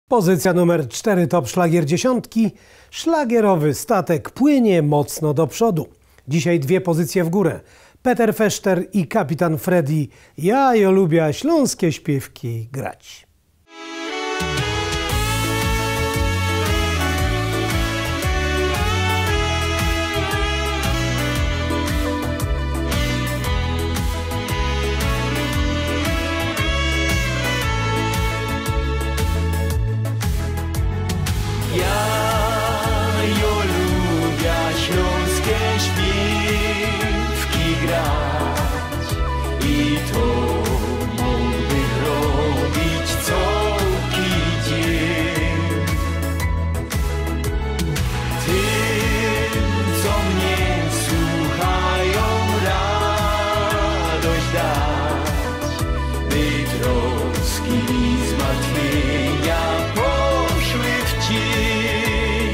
Pozycja numer 4 Top Szlagier dziesiątki. Szlagierowy statek płynie mocno do przodu. Dzisiaj 2 pozycje w górę. Peter Feszter i Kapitan Freddy. Ja lubię śląskie śpiewki grać. I to mógłby robić całki dzień. Tym, co mnie słuchają, radość dać, by troski i zmartwienia poszły w cień.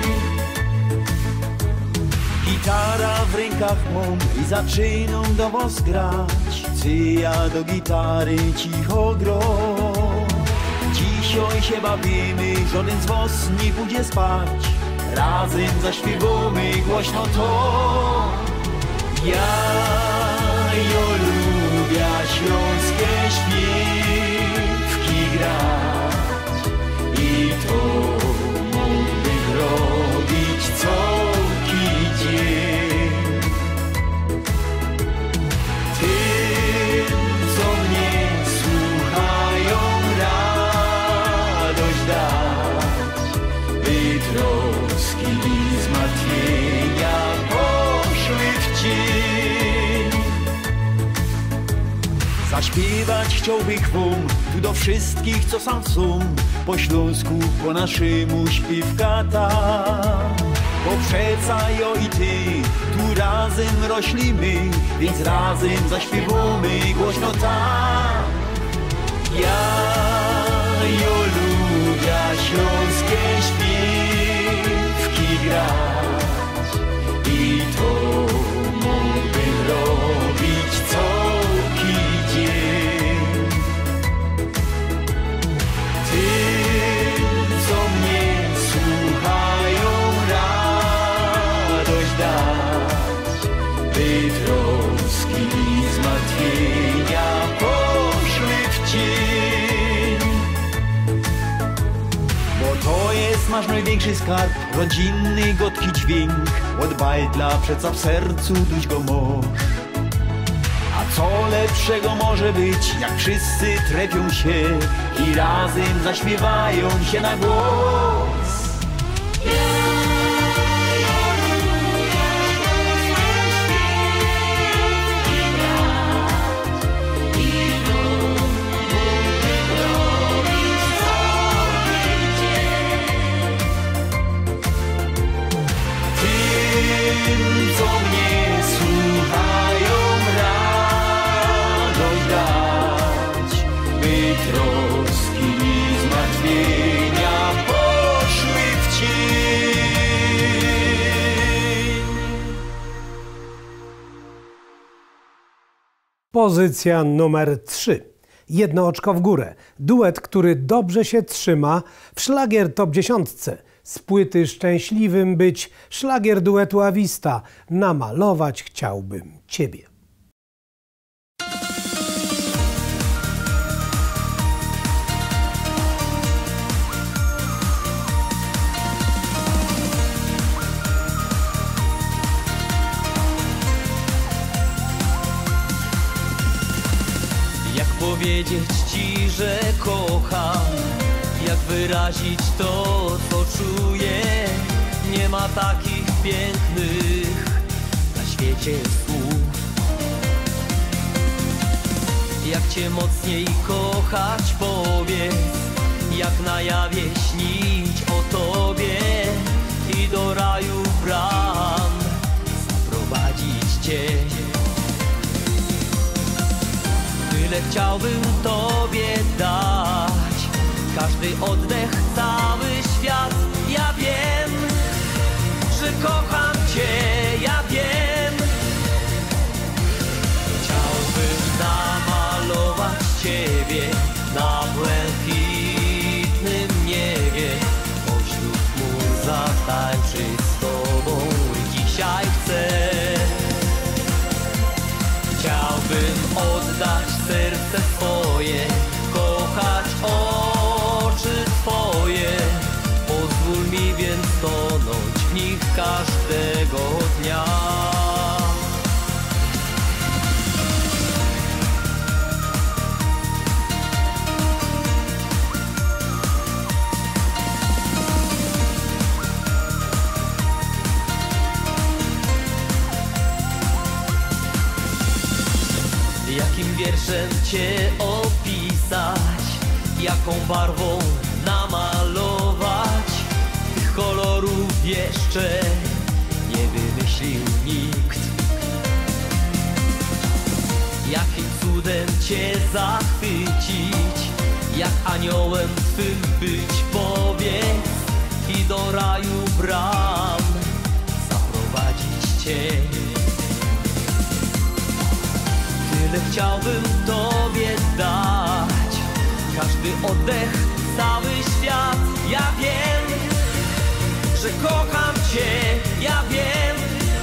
Gitara w rękach mą i zaczynam do was grać. Ja do gitary cicho gro. Dzisiaj się bawimy, żaden z was nie pójdzie spać. Razem zaśpiewamy głośno to. Ja lubię śląskie śpiewki grać. I to mógłby robić całki dzień. Troski i zmartwienia poszły w cień. Zaśpiewać chciałbym wam tu do wszystkich, co sam są, po śląsku, po naszemu śpiewkata. Bo przeca jo i ty tu razem roślimy, więc razem zaśpiewamy głośno tak. Ja lubię śląskie śpiewki grać. I to mógłby robić całki dzień. Tym, co mnie słuchają, radość dać, by troski i zmartwienia poszły w cień. Bo to jest nasz największy skarb, rodzinny, gotki dźwięk. Od bajdla przeca w sercu duś go możesz. A co lepszego może być, jak wszyscy trepią się i razem zaśpiewają się na głos. Co mnie słuchają, radość dać, by troski i zmartwienia poszły w cień. Pozycja numer 3. Jedno oczko w górę. Duet, który dobrze się trzyma w szlagier top 10. Z płyty Szczęśliwym być, szlagier duetu Awista. Namalować chciałbym ciebie. Jak powiedzieć ci, że kocham? Jak wyrazić to, co czuję? Nie ma takich pięknych na świecie słów. Jak cię mocniej kochać, powiedz. Jak na jawie śnić o tobie i do raju bram zaprowadzić cię. Tyle chciałbym tobie dać, każdy oddech, cały świat. Ja wiem, że kocham cię, ja wiem. Chciałbym namalować ciebie na błękitnym niebie. Chciałbym oddać serce swoje, kochać oczy Twoje. Pozwól mi więc tonąć w nich każdego dnia. Jakim wierszem Cię opisać, jaką barwą namalować? Tych kolorów jeszcze nie wymyślił nikt. Jakim cudem Cię zachwycić, jak aniołem Twym być, powiedz, i do raju bram zaprowadzić Cię. Tyle chciałbym Tobie dać, każdy oddech, cały świat. Ja wiem, że kocham Cię, ja wiem.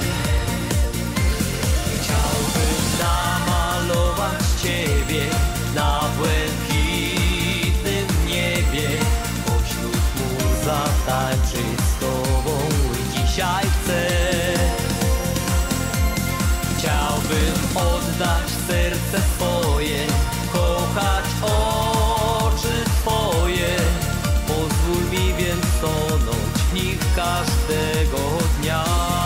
Chciałbym namalować Ciebie na błękitnym niebie, pośród chmur zatańczyć z Tobą dzisiaj chcę. Chciałbym oddać serce swoje, kochać oczy Twoje. Pozwól mi więc tonąć w nich każdego dnia.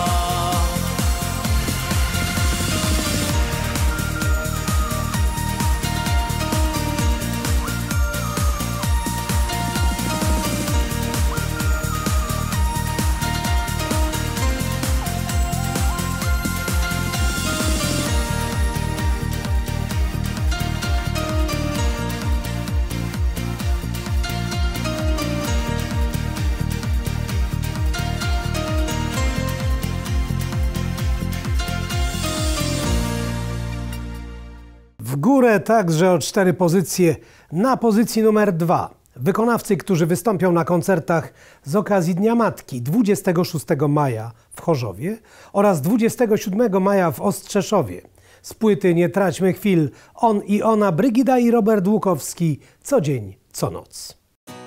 W górę także o 4 pozycje. Na pozycji numer 2 wykonawcy, którzy wystąpią na koncertach z okazji Dnia Matki 26 maja w Chorzowie oraz 27 maja w Ostrzeszowie. Z płyty Nie traćmy chwil, On i ona, Brygida i Robert Łukowski, Co dzień, co noc.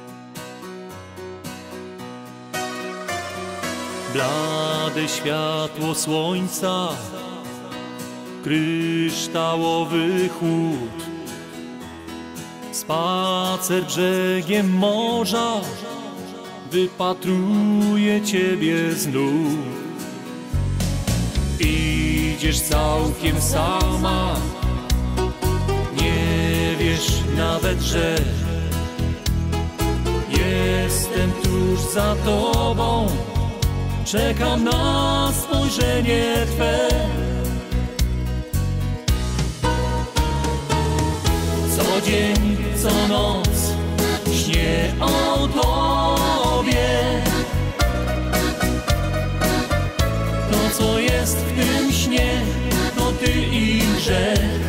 Blade światło słońca, kryształowy chłód, spacer brzegiem morza, wypatruję Ciebie znów. Idziesz całkiem sama, nie wiesz nawet, że jestem tuż za Tobą, czekam na spojrzenie Twe. Co dzień, co noc śnię o Tobie. To, co jest w tym śnie, to Ty i grzech.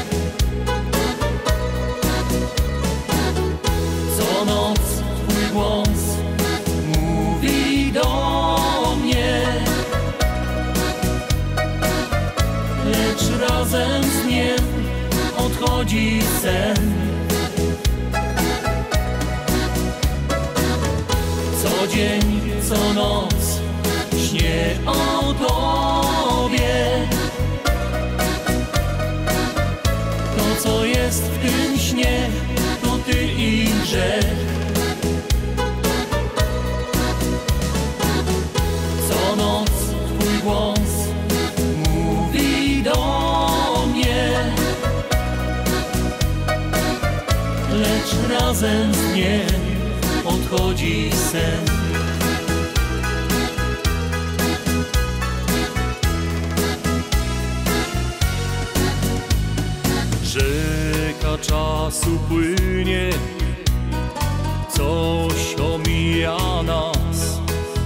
Co noc Twój głos mówi do mnie, lecz razem z dniem odchodzi sen. Co dzień, co noc śnię o Tobie. To, co jest w tym śnie, to Ty i grzech. Co noc Twój głos mówi do mnie, lecz razem z dniem odchodzi sen. Rzeka czasu płynie, coś omija nas.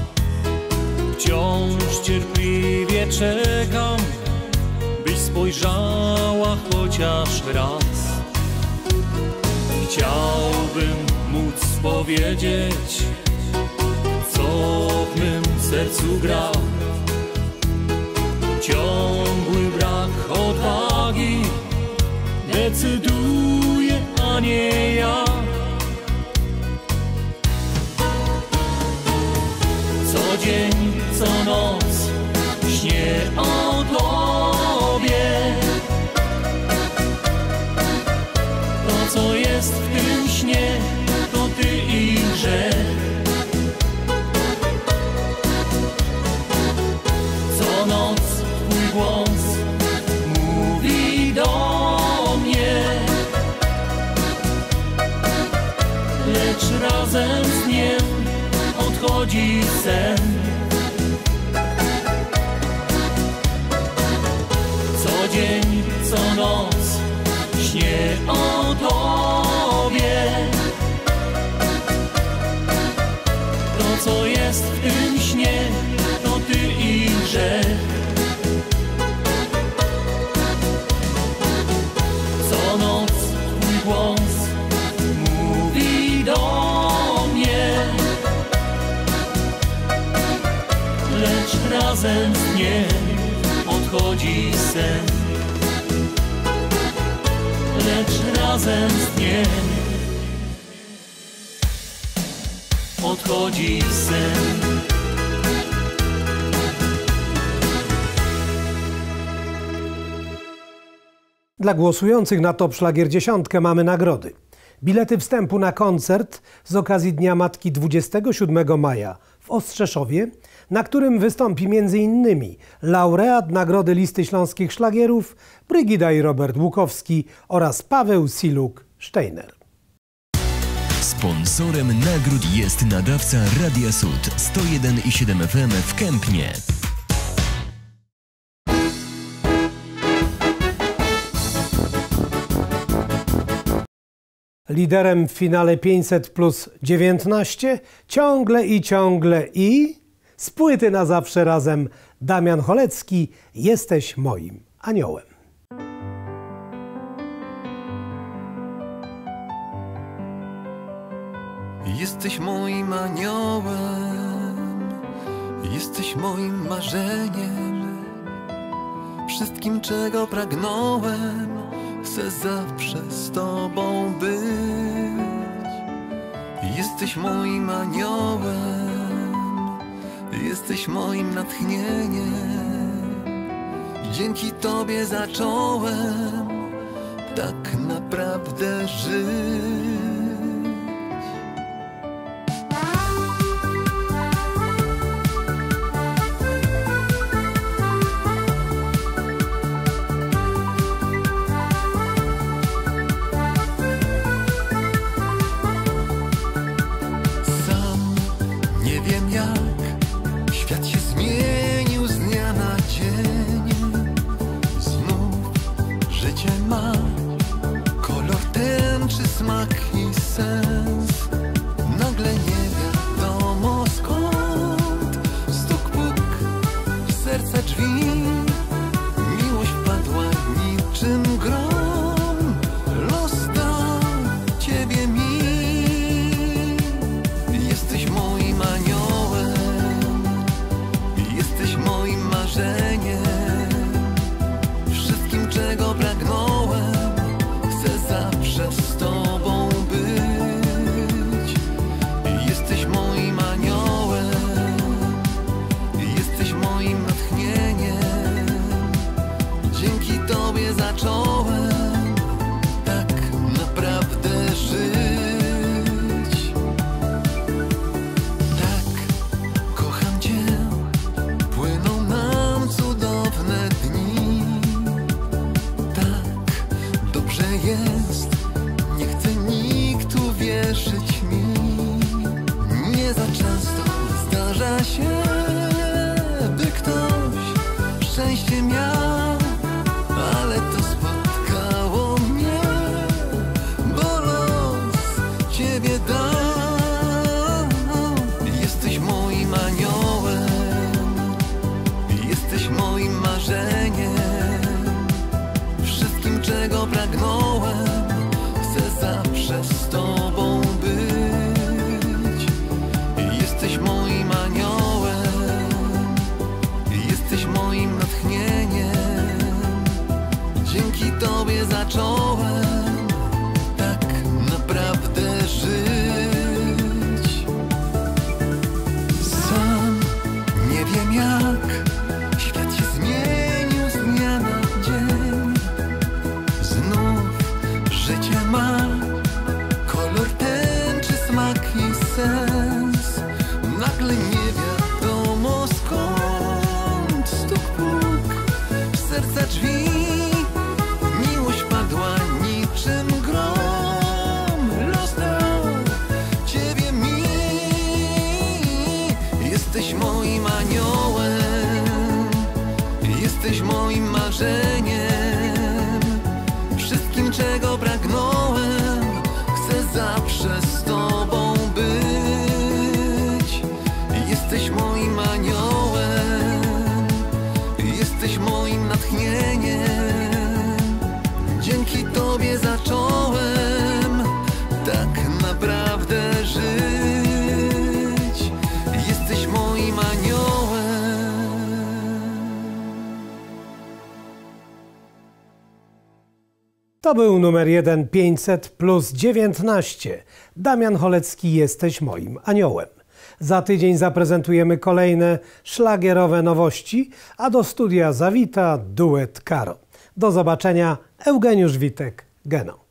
Wciąż cierpliwie czekam, byś spojrzała chociaż raz. Chciałbym móc powiedzieć, co w mym sercu gra. Ciągły brak odwagi decyduje, a nie ja. Co dzień, co noc śnię o Tobie. To, co jest w tym śnie, to Ty i grzech. Co noc Twój głos mówi do mnie, lecz razem z dniem odchodzi sen. Co dzień, co noc śnię o Tobie. To, co jest w tym śnie, to Ty i grzech. Co noc Twój głos mówi do mnie, lecz razem z dniem odchodzi sen. Lecz razem z dniem odchodzi sen. Dla głosujących na Top Szlagier 10 mamy nagrody. Bilety wstępu na koncert z okazji Dnia Matki 27 maja w Ostrzeszowie, na którym wystąpi m.in. laureat Nagrody Listy Śląskich Szlagierów Brygida i Robert Łukowski oraz Paweł Siluk-Steiner. Sponsorem nagród jest nadawca Radia Sud 101,7 FM w Kępnie. Liderem w finale 500+19 ciągle i z płyty Na zawsze razem Damian Cholecki, Jesteś moim aniołem. Jesteś moim aniołem, jesteś moim marzeniem, wszystkim czego pragnąłem, chcę zawsze z Tobą być. Jesteś moim aniołem, jesteś moim natchnieniem, dzięki Tobie zacząłem tak naprawdę żyć. Wszystkim czego pragnąłem, chcę zawsze z Tobą być. Tobie zacząłem tak naprawdę żyć. Sam nie wiem jak świat się zmienił z dnia na dzień. Znów życie ma kolor tęczy, smak i sens. Nagle nie wiadomo skąd stuk puk w serca drzwi. Miłość padła niczym grom. Los dał Ciebie mi. Jesteś moim aniołem, jesteś moim marzeniem. Wszystkim czego pragnąłem, chcę zawsze z Tobą być. Jesteś moim aniołem, jesteś moim natchnieniem. Dzięki Tobie zacząłem tak naprawdę żyć. Jesteś moim aniołem. To był numer 1 500 plus 19. Damian Cholecki, Jesteś moim aniołem. Za tydzień zaprezentujemy kolejne szlagierowe nowości, a do studia zawita duet Karo. Do zobaczenia. Eugeniusz Witek, Geno.